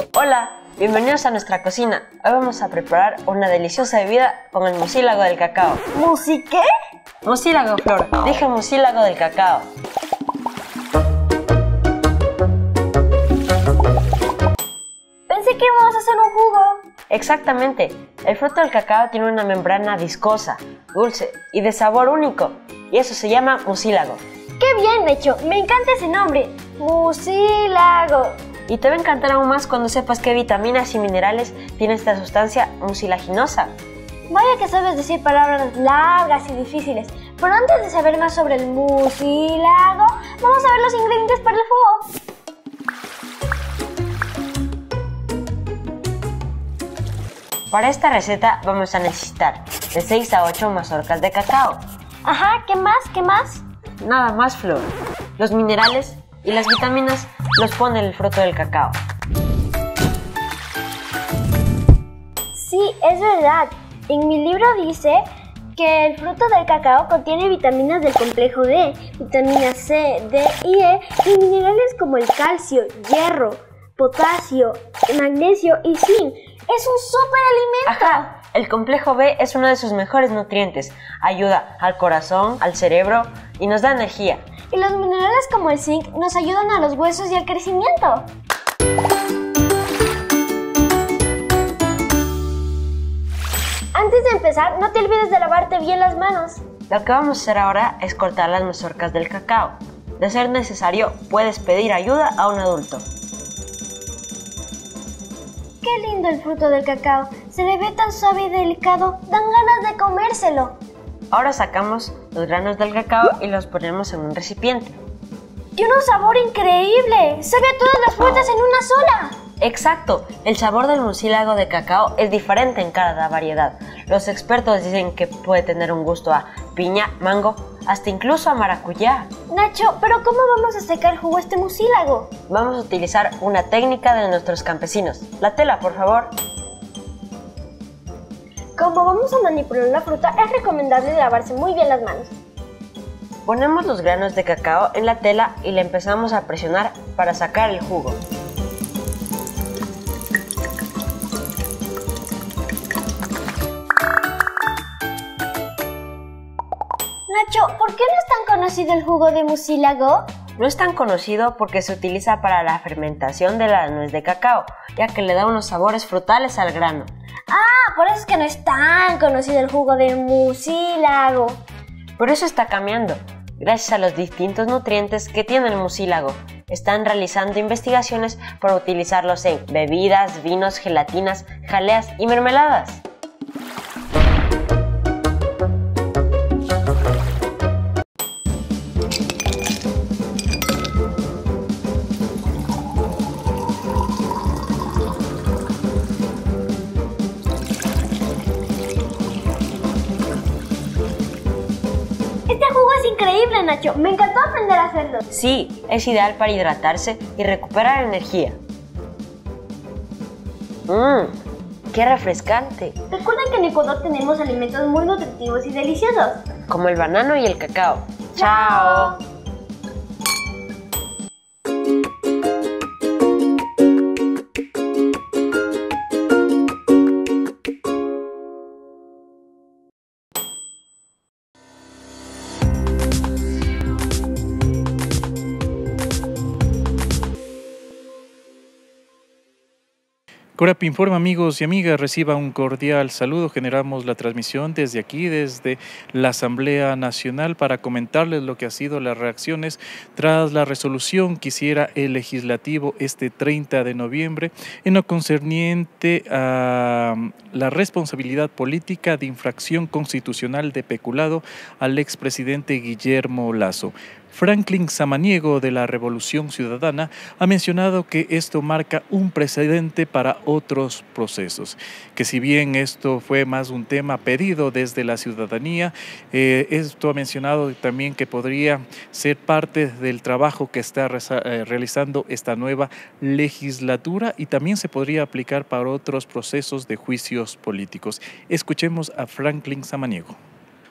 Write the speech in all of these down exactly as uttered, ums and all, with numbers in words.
Hola, bienvenidos a nuestra cocina. Hoy vamos a preparar una deliciosa bebida con el mucílago del cacao. ¿Musi qué? Mucílago, Flor. Dije mucílago del cacao. Pensé que íbamos a hacer un jugo. Exactamente. El fruto del cacao tiene una membrana viscosa, dulce y de sabor único. Y eso se llama mucílago. ¡Qué bien, Nacho! Me encanta ese nombre. Mucílago. Y te va a encantar aún más cuando sepas qué vitaminas y minerales tiene esta sustancia mucilaginosa. Vaya que sabes decir palabras largas y difíciles. Pero antes de saber más sobre el mucílago, vamos a ver los ingredientes para el jugo. Para esta receta vamos a necesitar de seis a ocho mazorcas de cacao. Ajá, ¿qué más? ¿Qué más? Nada más, Flor. Los minerales y las vitaminas los pone el fruto del cacao. Sí, es verdad. En mi libro dice que el fruto del cacao contiene vitaminas del complejo B, vitamina C, D y E y minerales como el calcio, hierro, potasio, magnesio y zinc. ¡Es un superalimento! Ajá, el complejo B es uno de sus mejores nutrientes. Ayuda al corazón, al cerebro y nos da energía. Y los minerales como el zinc nos ayudan a los huesos y al crecimiento. Antes de empezar, no te olvides de lavarte bien las manos. Lo que vamos a hacer ahora es cortar las mazorcas del cacao. De ser necesario, puedes pedir ayuda a un adulto. ¡Qué lindo el fruto del cacao! Se le ve tan suave y delicado, dan ganas de comérselo. Ahora sacamos los granos del cacao y los ponemos en un recipiente. ¡Tiene un sabor increíble! ¡Sabe a todas las frutas en una sola! Exacto, el sabor del mucílago de cacao es diferente en cada variedad. Los expertos dicen que puede tener un gusto a piña, mango, hasta incluso a maracuyá. Nacho, ¿pero cómo vamos a secar jugo a este mucílago? Vamos a utilizar una técnica de nuestros campesinos. La tela, por favor. Como vamos a manipular la fruta, es recomendable lavarse muy bien las manos. Ponemos los granos de cacao en la tela y la empezamos a presionar para sacar el jugo. Nacho, ¿por qué no es tan conocido el jugo de mucílago? No es tan conocido porque se utiliza para la fermentación de la nuez de cacao, ya que le da unos sabores frutales al grano. Ah, por eso es que no es tan conocido el jugo de mucílago. Por eso está cambiando. Gracias a los distintos nutrientes que tiene el mucílago, están realizando investigaciones para utilizarlos en bebidas, vinos, gelatinas, jaleas y mermeladas. Este jugo es increíble, Nacho. Me encantó aprender a hacerlo. Sí, es ideal para hidratarse y recuperar energía. Mmm, qué refrescante. Recuerden que en Ecuador tenemos alimentos muy nutritivos y deliciosos. Como el banano y el cacao. ¡Chao! Corap informa, amigos y amigas, reciba un cordial saludo. Generamos la transmisión desde aquí, desde la Asamblea Nacional, para comentarles lo que ha sido las reacciones tras la resolución que hiciera el Legislativo este treinta de noviembre en lo concerniente a la responsabilidad política de infracción constitucional de peculado al expresidente Guillermo Lasso. Franklin Samaniego, de la Revolución Ciudadana, ha mencionado que esto marca un precedente para otros procesos, que si bien esto fue más un tema pedido desde la ciudadanía, eh, esto ha mencionado también que podría ser parte del trabajo que está eh, realizando esta nueva legislatura y también se podría aplicar para otros procesos de juicios políticos. Escuchemos a Franklin Samaniego.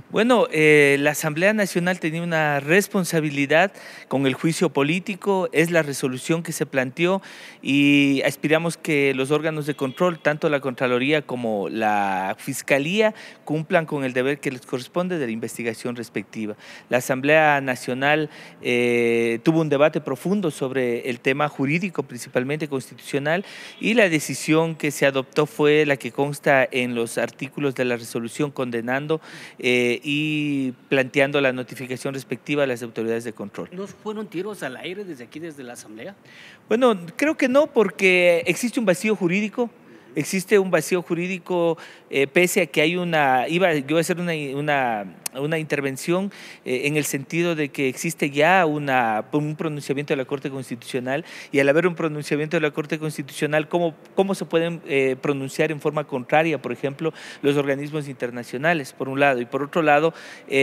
Bueno, eh, la Asamblea Nacional tenía una responsabilidad con el juicio político, es la resolución que se planteó y aspiramos que los órganos de control, tanto la Contraloría como la Fiscalía, cumplan con el deber que les corresponde de la investigación respectiva. La Asamblea Nacional eh, tuvo un debate profundo sobre el tema jurídico, principalmente constitucional, y la decisión que se adoptó fue la que consta en los artículos de la resolución condenando eh, y planteando la notificación respectiva a las autoridades de control. ¿No fueron tiros al aire desde aquí, desde la Asamblea? Bueno, creo que no, porque existe un vacío jurídico. Existe un vacío jurídico eh, pese a que hay una, iba yo a hacer una, una, una intervención eh, en el sentido de que existe ya una, un pronunciamiento de la Corte Constitucional y al haber un pronunciamiento de la Corte Constitucional, ¿cómo, cómo se pueden eh, pronunciar en forma contraria, por ejemplo, los organismos internacionales, por un lado? Y por otro lado,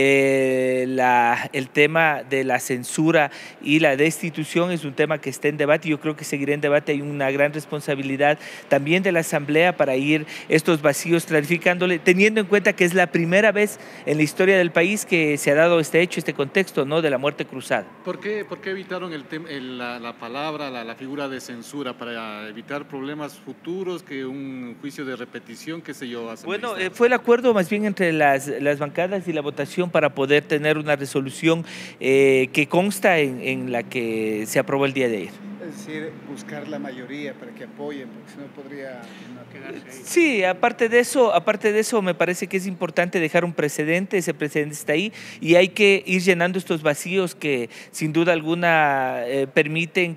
eh, la, el tema de la censura y la destitución es un tema que está en debate y yo creo que seguirá en debate. Hay una gran responsabilidad también de la Asamblea para ir estos vacíos clarificándole, teniendo en cuenta que es la primera vez en la historia del país que se ha dado este hecho, este contexto, ¿no?, de la muerte cruzada. ¿Por qué, por qué evitaron el tema, el, la, la palabra, la, la figura de censura, para evitar problemas futuros, que un juicio de repetición, qué sé yo? Bueno, eh, fue el acuerdo más bien entre las, las bancadas y la votación para poder tener una resolución eh, que consta en, en la que se aprobó el día de ayer. Es decir, buscar la mayoría para que apoyen, porque si no podría no quedarse ahí. Sí, aparte de eso, aparte de eso me parece que es importante dejar un precedente, ese precedente está ahí y hay que ir llenando estos vacíos que sin duda alguna eh, permiten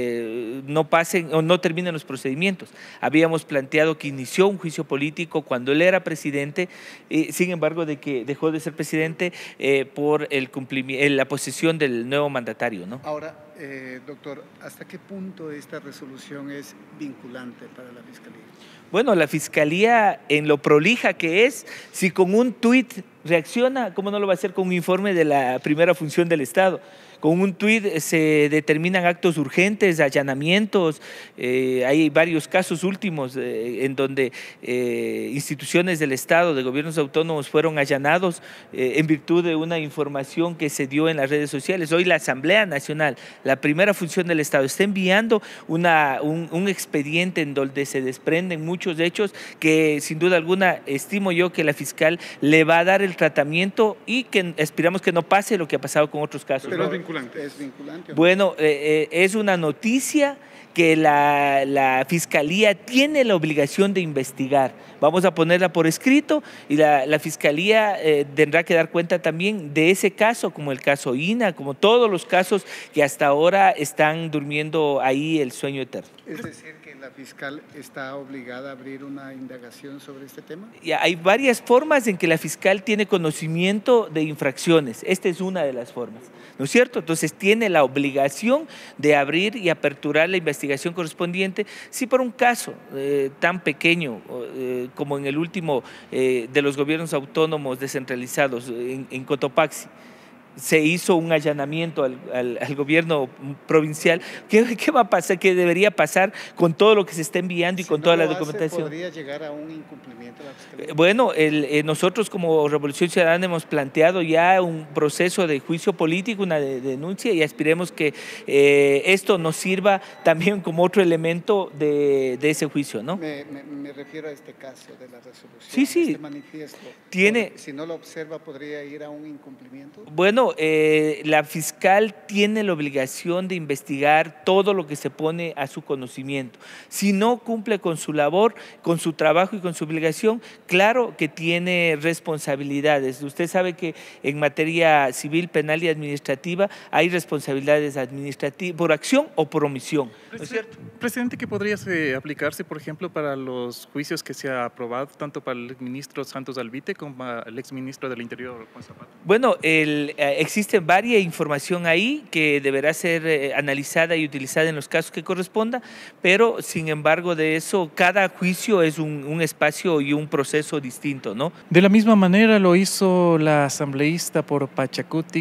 que no pasen o no terminen los procedimientos. Habíamos planteado que inició un juicio político cuando él era presidente, eh, sin embargo de que dejó de ser presidente eh, por el cumplimiento, la posesión del nuevo mandatario, ¿no? Ahora, eh, doctor, ¿hasta qué punto esta resolución es vinculante para la Fiscalía? Bueno, la Fiscalía, en lo prolija que es, si con un tuit reacciona, ¿cómo no lo va a hacer con un informe de la primera función del Estado? Con un tuit se determinan actos urgentes, allanamientos, eh, hay varios casos últimos eh, en donde eh, instituciones del Estado, de gobiernos autónomos fueron allanados eh, en virtud de una información que se dio en las redes sociales. Hoy la Asamblea Nacional, la primera función del Estado, está enviando una, un, un expediente en donde se desprenden muchos hechos que sin duda alguna estimo yo que la fiscal le va a dar el tratamiento y que esperamos que no pase lo que ha pasado con otros casos. Pero ¿no? ¿Es vinculante? Bueno, eh, eh, es una noticia que la, la Fiscalía tiene la obligación de investigar. Vamos a ponerla por escrito y la, la Fiscalía eh, tendrá que dar cuenta también de ese caso, como el caso I N A, como todos los casos que hasta ahora están durmiendo ahí el sueño eterno. Es decir, que la fiscal está obligada a abrir una indagación sobre este tema. Y hay varias formas en que la fiscal tiene conocimiento de infracciones. Esta es una de las formas, ¿no es cierto? Entonces tiene la obligación de abrir y aperturar la investigación correspondiente. Si por un caso eh, tan pequeño eh, como en el último eh, de los gobiernos autónomos descentralizados en, en Cotopaxi, se hizo un allanamiento al, al, al gobierno provincial, ¿Qué, ¿qué va a pasar? ¿Qué debería pasar con todo lo que se está enviando y si con no toda la hace, documentación? ¿Podría llegar a un incumplimiento de la Fiscalía? Bueno, el, eh, nosotros como Revolución Ciudadana hemos planteado ya un proceso de juicio político, una de, de denuncia, y aspiremos que eh, esto nos sirva también como otro elemento de, de ese juicio, ¿no? Me, me, me refiero a este caso de la resolución. Sí, sí. Este manifiesto. Tiene, si no lo observa, ¿podría ir a un incumplimiento? Bueno, Eh, la fiscal tiene la obligación de investigar todo lo que se pone a su conocimiento. Si no cumple con su labor, con su trabajo y con su obligación, claro que tiene responsabilidades. Usted sabe que en materia civil, penal y administrativa hay responsabilidades administrativas por acción o por omisión. ¿No es cierto? Presidente, ¿qué podría eh, aplicarse, por ejemplo, para los juicios que se ha aprobado, tanto para el ministro Santos Alvite como para el exministro del Interior, Juan Zapata? Bueno, el, eh, existen varias información ahí que deberá ser eh, analizada y utilizada en los casos que corresponda, pero sin embargo de eso, cada juicio es un, un espacio y un proceso distinto, ¿no? De la misma manera lo hizo la asambleísta por Pachacutic,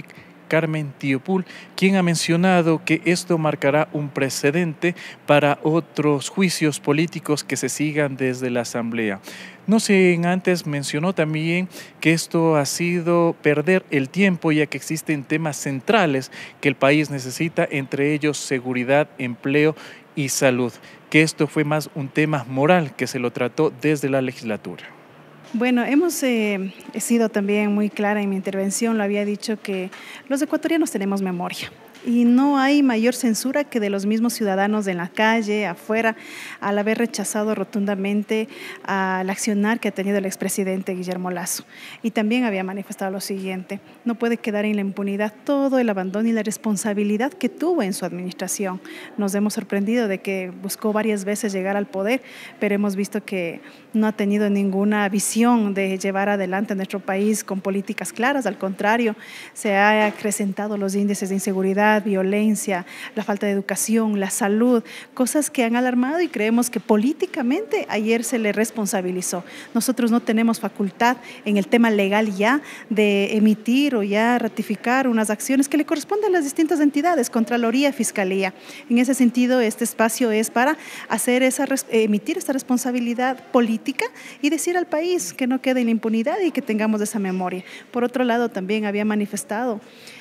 Carmen Tiopul, quien ha mencionado que esto marcará un precedente para otros juicios políticos que se sigan desde la Asamblea. No sé, antes mencionó también que esto ha sido perder el tiempo, ya que existen temas centrales que el país necesita, entre ellos seguridad, empleo y salud, que esto fue más un tema moral que se lo trató desde la legislatura. Bueno, hemos eh, he sido también muy clara en mi intervención, lo había dicho que los ecuatorianos tenemos memoria. Y no hay mayor censura que de los mismos ciudadanos en la calle, afuera, al haber rechazado rotundamente al accionar que ha tenido el expresidente Guillermo Lasso. Y también había manifestado lo siguiente: no puede quedar en la impunidad todo el abandono y la responsabilidad que tuvo en su administración. Nos hemos sorprendido de que buscó varias veces llegar al poder, pero hemos visto que no ha tenido ninguna visión de llevar adelante a nuestro país con políticas claras. Al contrario, se han acrecentado los índices de inseguridad, violencia, la falta de educación, la salud, cosas que han alarmado, y creemos que políticamente ayer se le responsabilizó. Nosotros no tenemos facultad en el tema legal ya de emitir o ya ratificar unas acciones que le corresponden a las distintas entidades, Contraloría, Fiscalía. En ese sentido, este espacio es para hacer esa, emitir esta responsabilidad política y decir al país que no quede en la impunidad y que tengamos esa memoria. Por otro lado, también había manifestado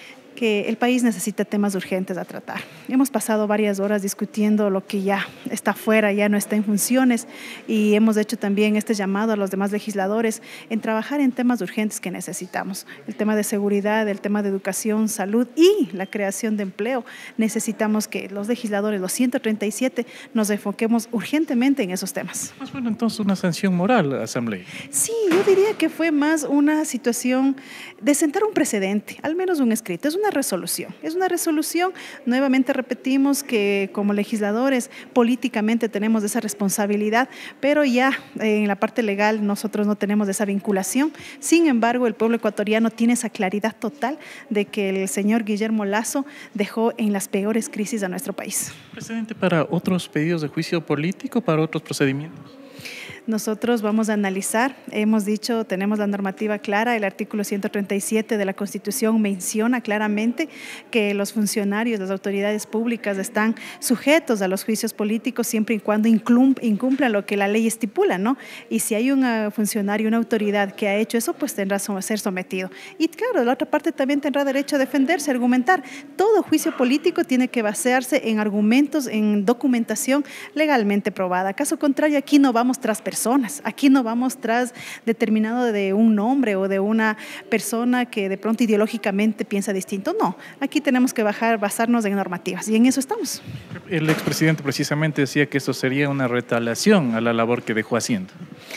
que el país necesita temas urgentes a tratar. Hemos pasado varias horas discutiendo lo que ya está fuera, ya no está en funciones, y hemos hecho también este llamado a los demás legisladores en trabajar en temas urgentes que necesitamos. El tema de seguridad, el tema de educación, salud y la creación de empleo. Necesitamos que los legisladores, los ciento treinta y siete, nos enfoquemos urgentemente en esos temas. Más bueno, entonces una sanción moral a la Asamblea. Sí, yo diría que fue más una situación de sentar un precedente, al menos un escrito. Es una resolución, es una resolución. Nuevamente repetimos que como legisladores políticamente tenemos esa responsabilidad, pero ya en la parte legal nosotros no tenemos esa vinculación. Sin embargo, el pueblo ecuatoriano tiene esa claridad total de que el señor Guillermo Lasso dejó en las peores crisis a nuestro país. ¿Precedente para otros pedidos de juicio político, para otros procedimientos? Nosotros vamos a analizar, hemos dicho, tenemos la normativa clara, el artículo ciento treinta y siete de la Constitución menciona claramente que los funcionarios, las autoridades públicas están sujetos a los juicios políticos siempre y cuando incumplan lo que la ley estipula, ¿no? Y si hay un funcionario, una autoridad que ha hecho eso, pues tendrá que ser sometido. Y claro, la otra parte también tendrá derecho a defenderse, a argumentar. Todo juicio político tiene que basarse en argumentos, en documentación legalmente probada. Caso contrario, aquí no vamos tras personas. Personas. Aquí no vamos tras determinado de un nombre o de una persona que de pronto ideológicamente piensa distinto. No, aquí tenemos que bajar, basarnos en normativas y en eso estamos. El expresidente precisamente decía que esto sería una retaliación a la labor que dejó haciendo.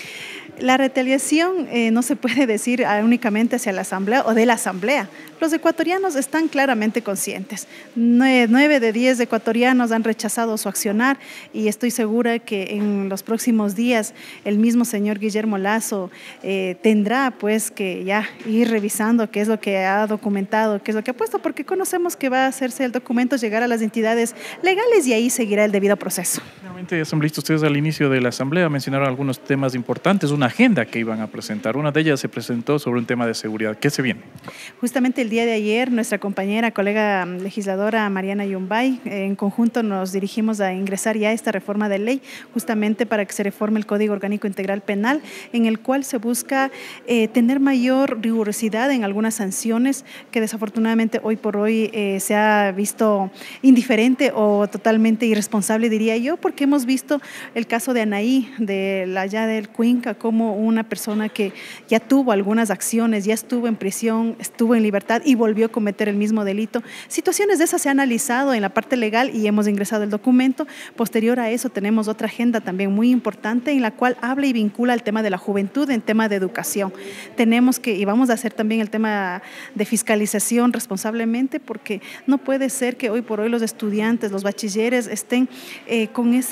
La retaliación eh, no se puede decir únicamente hacia la Asamblea o de la Asamblea. Los ecuatorianos están claramente conscientes. Nueve de diez ecuatorianos han rechazado su accionar y estoy segura que en los próximos días el mismo señor Guillermo Lasso eh, tendrá pues que ya ir revisando qué es lo que ha documentado, qué es lo que ha puesto, porque conocemos que va a hacerse el documento, llegar a las entidades legales y ahí seguirá el debido proceso. Finalmente, asambleístas, ustedes al inicio de la Asamblea mencionaron algunos temas importantes, una agenda que iban a presentar. Una de ellas se presentó sobre un tema de seguridad. ¿Qué se viene? Justamente el día de ayer, nuestra compañera, colega legisladora Mariana Yumbay, en conjunto nos dirigimos a ingresar ya esta reforma de ley, justamente para que se reforme el Código Orgánico Integral Penal, en el cual se busca eh, tener mayor rigurosidad en algunas sanciones que desafortunadamente hoy por hoy eh, se ha visto indiferente o totalmente irresponsable, diría yo, porque hemos visto el caso de Anaí, de la allá del Cuenca, como una persona que ya tuvo algunas acciones, ya estuvo en prisión, estuvo en libertad y volvió a cometer el mismo delito. Situaciones de esas se han analizado en la parte legal y hemos ingresado el documento. Posterior a eso tenemos otra agenda también muy importante en la cual habla y vincula el tema de la juventud en tema de educación. Tenemos que, y vamos a hacer también el tema de fiscalización responsablemente, porque no puede ser que hoy por hoy los estudiantes, los bachilleres estén eh, con ese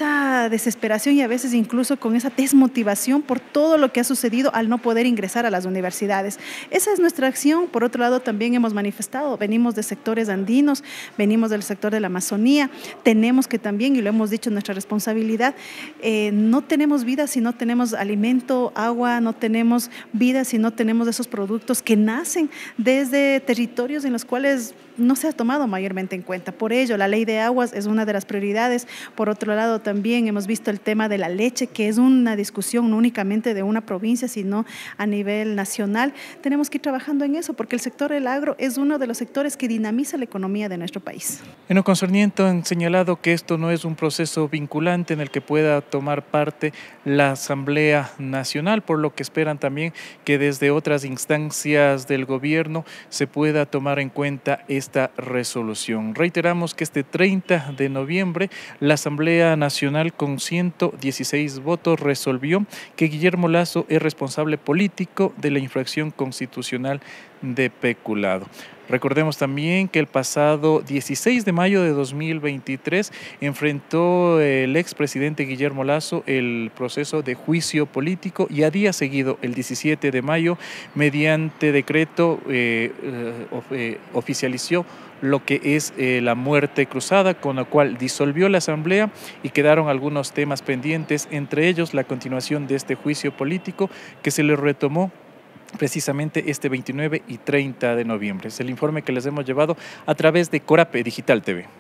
esa desesperación y a veces incluso con esa desmotivación por todo lo que ha sucedido al no poder ingresar a las universidades. Esa es nuestra acción. Por otro lado, también hemos manifestado, venimos de sectores andinos, venimos del sector de la Amazonía, tenemos que también, y lo hemos dicho, nuestra responsabilidad, eh, no tenemos vida si no tenemos alimento, agua, no tenemos vida si no tenemos esos productos que nacen desde territorios en los cuales no se ha tomado mayormente en cuenta. Por ello, la ley de aguas es una de las prioridades. Por otro lado, también hemos visto el tema de la leche, que es una discusión no únicamente de una provincia, sino a nivel nacional. Tenemos que ir trabajando en eso, porque el sector del agro es uno de los sectores que dinamiza la economía de nuestro país. En lo concerniente han señalado que esto no es un proceso vinculante en el que pueda tomar parte la Asamblea Nacional, por lo que esperan también que desde otras instancias del gobierno se pueda tomar en cuenta esta esta resolución. Reiteramos que este treinta de noviembre la Asamblea Nacional con ciento dieciséis votos resolvió que Guillermo Lasso es responsable político de la infracción constitucional de peculado. Recordemos también que el pasado dieciséis de mayo de dos mil veintitrés enfrentó el expresidente Guillermo Lasso el proceso de juicio político y a día seguido, el diecisiete de mayo, mediante decreto eh, eh, oficializó lo que es eh, la muerte cruzada, con lo cual disolvió la asamblea y quedaron algunos temas pendientes, entre ellos la continuación de este juicio político que se le retomó precisamente este veintinueve y treinta de noviembre. Es el informe que les hemos llevado a través de Corape Digital T V.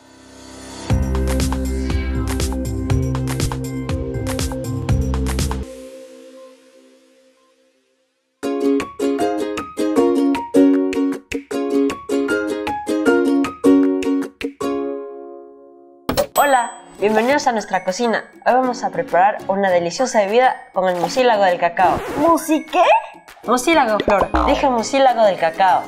Hola, bienvenidos a nuestra cocina. Hoy vamos a preparar una deliciosa bebida con el mucílago del cacao. ¿Musi qué? Mucílago, Flor. Dije mucílago del cacao.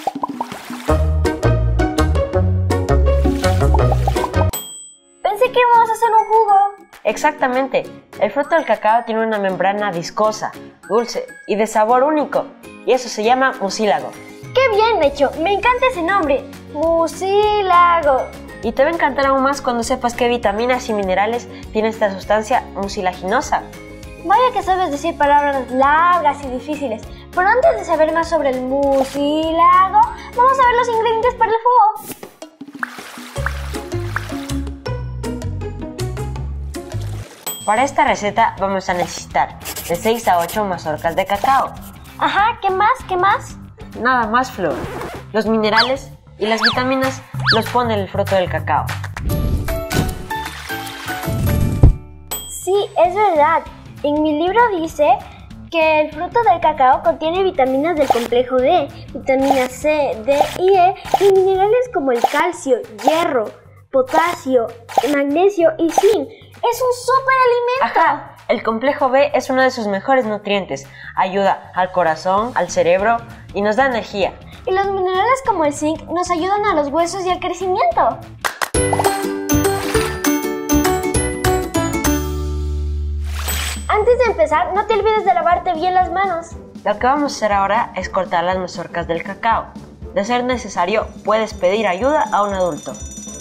Pensé que íbamos a hacer un jugo. Exactamente. El fruto del cacao tiene una membrana viscosa, dulce y de sabor único. Y eso se llama mucílago. ¡Qué bien, Nacho! Me encanta ese nombre. Mucílago. Y te va a encantar aún más cuando sepas qué vitaminas y minerales tiene esta sustancia mucilaginosa. Vaya que sabes decir palabras largas y difíciles. Pero antes de saber más sobre el mucílago, vamos a ver los ingredientes para el jugo. Para esta receta vamos a necesitar de seis a ocho mazorcas de cacao. Ajá, ¿qué más? ¿Qué más? Nada más, Flor. Los minerales y las vitaminas los pone el fruto del cacao. Sí, es verdad. En mi libro dice que el fruto del cacao contiene vitaminas del complejo D, vitamina C, D y E y minerales como el calcio, hierro, potasio, magnesio y zinc. ¡Es un superalimento! Ajá, el complejo B es uno de sus mejores nutrientes. Ayuda al corazón, al cerebro y nos da energía. Y los minerales como el zinc nos ayudan a los huesos y al crecimiento. Antes de empezar, no te olvides de lavarte bien las manos. Lo que vamos a hacer ahora es cortar las mazorcas del cacao. De ser necesario, puedes pedir ayuda a un adulto.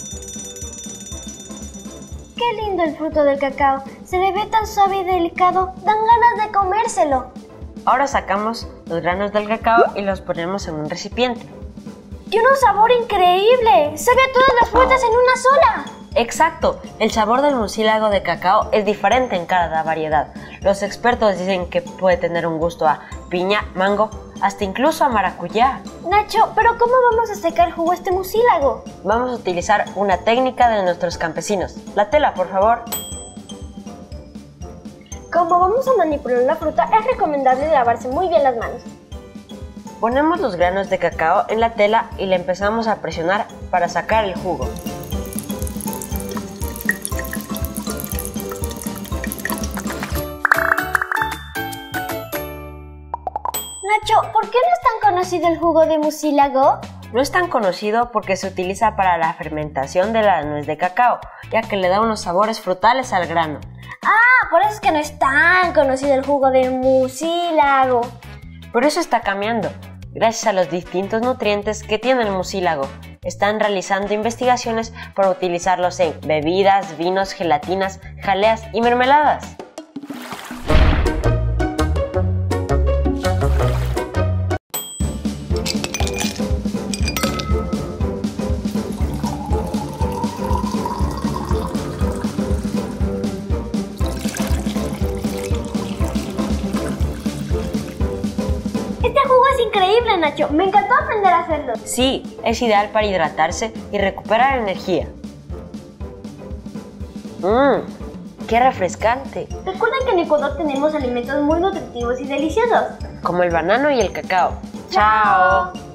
Qué lindo el fruto del cacao. Se le ve tan suave y delicado. Dan ganas de comérselo. Ahora sacamos los granos del cacao y los ponemos en un recipiente. ¡Tiene un sabor increíble! ¡Sabe a todas las frutas en una sola! Exacto, el sabor del mucílago de cacao es diferente en cada variedad. Los expertos dicen que puede tener un gusto a piña, mango, hasta incluso a maracuyá. Nacho, ¿pero cómo vamos a sacar jugo a este mucílago? Vamos a utilizar una técnica de nuestros campesinos. La tela, por favor. Como vamos a manipular la fruta, es recomendable lavarse muy bien las manos. Ponemos los granos de cacao en la tela y le empezamos a presionar para sacar el jugo. Nacho, ¿por qué no es tan conocido el jugo de mucílago? No es tan conocido porque se utiliza para la fermentación de la nuez de cacao, ya que le da unos sabores frutales al grano. Ah, por eso es que no es tan conocido el jugo de mucílago. Por eso está cambiando, gracias a los distintos nutrientes que tiene el mucílago. están realizando investigaciones para utilizarlos en bebidas, vinos, gelatinas, jaleas y mermeladas. Este jugo es increíble, Nacho. Me encantó aprender a hacerlo. Sí, es ideal para hidratarse y recuperar energía. Mmm, qué refrescante. Recuerden que en Ecuador tenemos alimentos muy nutritivos y deliciosos, como el banano y el cacao. ¡Chao!